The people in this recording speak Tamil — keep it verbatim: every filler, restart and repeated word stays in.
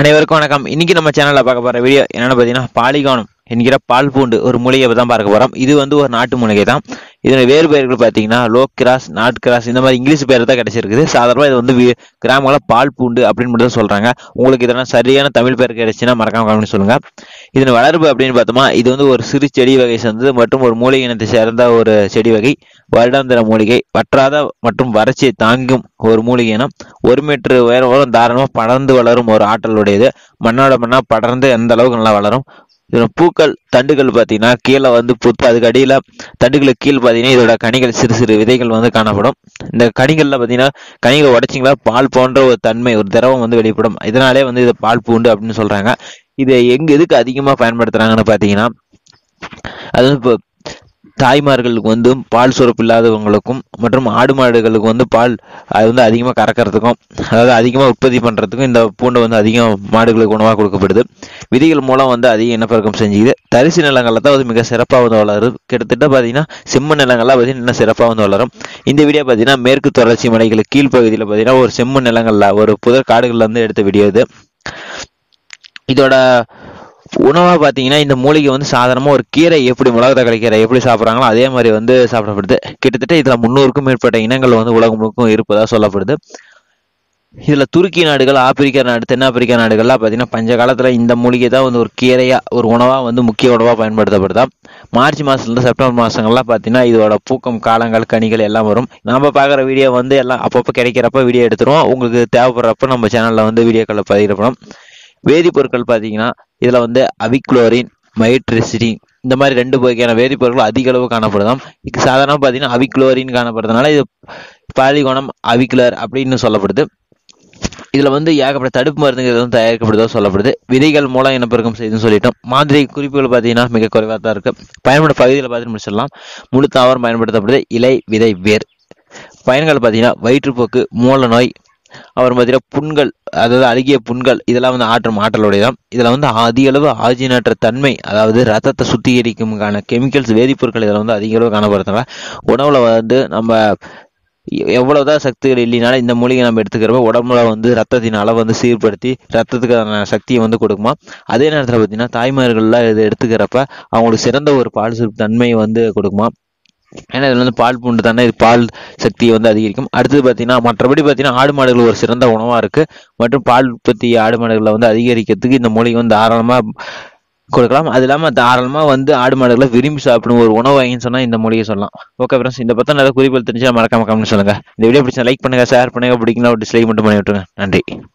அனைவருக்கும் வணக்கம். இன்னைக்கு நம்ம சேனல்ல பார்க்க போற வீடியோ என்னன்னு பார்த்தீங்கன்னா பாலிகானம் என்கிற பால் பூண்டு ஒரு மூலிகை தான் பார்க்க போறோம். இது வந்து ஒரு நாட்டு மூலிகை தான். இதோட வேறு பெயர்கள் பார்த்தீங்கன்னா லோ கிராஸ், நாட் கிராஸ் இந்த மாதிரி இங்கிலீஷ் பேர் தான் கிடைச்சிருக்குது. சாதாரணமாக இது வந்து கிராமங்களில் பால் பூண்டு அப்படின்னு மட்டும் தான் சொல்றாங்க. உங்களுக்கு இதெல்லாம் சரியான தமிழ் பேர் கிடைச்சுன்னா மறக்காம கமெண்ட் சொல்லுங்க. இதன் வளர்ப்பு அப்படின்னு பார்த்தோமா, இது வந்து ஒரு சிறு செடி வகை சேர்ந்தது மற்றும் ஒரு மூலிகை இனத்தை சேர்ந்த ஒரு செடி வகை. வருடாந்திர மூலிகை, வற்றாத மற்றும் வறட்சியை தாங்கும் ஒரு மூலிகை இனம். ஒரு மீட்டர் உயரம் தாராளமாக படர்ந்து வளரும் ஒரு ஆற்றல் உடையது. மண்ணோட மண்ணா படர்ந்து எந்த அளவுக்கு நல்லா வளரும். இதோட பூக்கள் தண்டுகள் பார்த்தீங்கன்னா கீழே வந்து பூத்து அதுக்கு அடியில் தண்டுகளுக்கு கீழ் பார்த்தீங்கன்னா இதோட கனிகள் சிறு சிறு விதைகள் வந்து காணப்படும். இந்த கனிகளில் பார்த்தீங்கன்னா கனிகளை உடைச்சிங்களா பால் போன்ற ஒரு தன்மை ஒரு திரவம் வந்து வெளிப்படும். இதனாலே வந்து இது பால் பூண்டு அப்படின்னு சொல்றாங்க. இதை எங்க எதுக்கு அதிகமாக பயன்படுத்துறாங்கன்னு பார்த்தீங்கன்னா, அது வந்து இப்போ தாய்மார்களுக்கு வந்து பால் சுரப்பு இல்லாதவங்களுக்கும் மற்றும் ஆடு மாடுகளுக்கு வந்து பால் அது வந்து அதிகமாக கறக்கிறதுக்கும், அதாவது அதிகமாக உற்பத்தி பண்ணுறதுக்கும் இந்த பூண்டை வந்து அதிகம் மாடுகளுக்கு உணவாக கொடுக்கப்படுது. விதிகள் மூலம் வந்து அதிக இனப்பெருக்கம் செஞ்சுக்குது. தரிசு நிலங்களில் தான் வந்து மிக சிறப்பாக வந்து வளரும். கிட்டத்தட்ட பார்த்தீங்கன்னா செம்மண் நிலங்கள்லாம் பார்த்தீங்கன்னா இன்னும் சிறப்பாக வந்து வளரும். இந்த வீடியோ பார்த்தீங்கன்னா மேற்கு தொடர்ச்சி மலைகளுக்கு கீழ்ப்பகுதியில் பார்த்தீங்கன்னா ஒரு செம்மண் நிலங்களில் ஒரு புதர் காடுகளில் வந்து எடுத்த வீடியோ இது. இதோட உணவாக பார்த்தீங்கன்னா இந்த மூலிகை வந்து சாதாரணமாக ஒரு கீரை எப்படி மிளகு தக்காளி கீரை எப்படி சாப்பிட்றாங்களோ அதே மாதிரி வந்து சாப்பிடப்படுது. கிட்டத்தட்ட இதில் முன்னூறுக்கும் மேற்பட்ட இனங்கள் வந்து உலகம் முழுக்கும் இருப்பதாக சொல்லப்படுது. இதில் துருக்கி நாடுகள், ஆப்பிரிக்கா நாடு, தென்னாப்பிரிக்கா நாடுகள்லாம் பார்த்தீங்கன்னா பஞ்ச காலத்தில் இந்த மூலிகை தான் வந்து ஒரு கீரையாக ஒரு உணவாக வந்து முக்கிய உணவாக பயன்படுத்தப்படுதா. மார்ச் மாதத்துலேருந்து செப்டம்பர் மாதங்கள்லாம் பார்த்தீங்கன்னா இதோட பூக்கம் காலங்கள் கனிகள் எல்லாம் வரும். நம்ம பார்க்குற வீடியோ வந்து எல்லாம் அப்பப்போ கிடைக்கிறப்ப வீடியோ எடுத்துருவோம். உங்களுக்கு தேவைப்படுறப்ப நம்ம சேனலில் வந்து வீடியோக்களை பதிவிடப்படும். வேதிப்பொருட்கள் பார்த்தீங்கன்னா இதில் வந்து அவிக்குளோரின், மைட்ரிசின் இந்த மாதிரி ரெண்டு வகையான வேதிப்பொருட்கள் அதிக அளவு காணப்படுதாம். இது சாதாரணமாக பார்த்தீங்கன்னா அவிக்குளோரின் காணப்படுறதுனால இது பாலிகோனம் அவிக்குலர் அப்படின்னு சொல்லப்படுது. இதுல வந்து ஏகப்பட்ட தடுப்பு மருந்துகள் வந்து தயாரிக்கப்படுதோ சொல்லப்படுது. விதைகள் மூலம் இனப்பெருக்கம் செய்துன்னு சொல்லிட்டோம். மாதிரி குறிப்புகள் பார்த்தீங்கன்னா மிக குறைவாக தான் இருக்கு. பயன்பட பகுதியில் பார்த்துட்டு முடிச்சிடலாம். முழு தாவரம் பயன்படுத்தப்படுது. இலை, விதை, வேர். பயன்கள் பார்த்தீங்கன்னா வயிற்றுப்போக்கு, மூல நோய், அப்புறம் பார்த்தீங்கன்னா புண்கள், அதாவது அழுகிய புண்கள் இதெல்லாம் வந்து ஆற்றும் ஆற்றலுடையதான். இதில் வந்து அதிக அளவு ஆஜினற்ற தன்மை, அதாவது ரத்தத்தை சுத்திகரிக்கும்கான கெமிக்கல்ஸ் வேதிப்பொருட்கள் இதில் வந்து அதிக அளவு காணப்படுறதுனால உணவுல வந்து நம்ம எவ்வளவுதான் சக்திகள் இல்லைனாலும் இந்த மூலிகை நம்ம எடுத்துக்கிறப்ப உடம்புல வந்து ரத்தத்தின் அளவு வந்து சீர்படுத்தி ரத்தத்துக்கான சக்தியை வந்து கொடுக்குமா. அதே நேரத்தில் பார்த்தீங்கன்னா தாய்மார்கள்லாம் இது எடுத்துக்கிறப்ப அவங்களுக்கு சிறந்த ஒரு பால் சுரப்பு தன்மையை வந்து கொடுக்குமா. ஏன்னா இதுல வந்து பால் பூண்டு தானே, இது பால் சக்தியை வந்து அதிகரிக்கும். அடுத்தது பார்த்தீங்கன்னா மற்றபடி பார்த்தீங்கன்னா ஆடு மாடுகள் ஒரு சிறந்த உணவாக இருக்கு மற்றும் பால் உற்பத்தி ஆடு மாடுகளை வந்து அதிகரிக்கிறதுக்கு இந்த மூலிகை வந்து தாராளமாக கொடுக்கலாம். அது இல்லாமல் தாராளமாக வந்து ஆடு மாடுகளை விரும்பி சாப்பிடும் ஒரு உணவு வாங்கின்னு சொன்னால் இந்த மூலிகை சொல்லலாம். ஓகே ஃப்ரெண்ட்ஸ், இந்த பற்றி நிறைய குறிப்புகள் தெரிஞ்சா மறக்காம கமெண்ட் சொல்லுங்க. இந்த வீடியோ பிடிச்சா லைக் பண்ணுங்க, ஷேர் பண்ணுங்க, பிடிக்கலாம் டிஸ்லைக் மட்டும் பண்ணி விட்டுருங்க. நன்றி.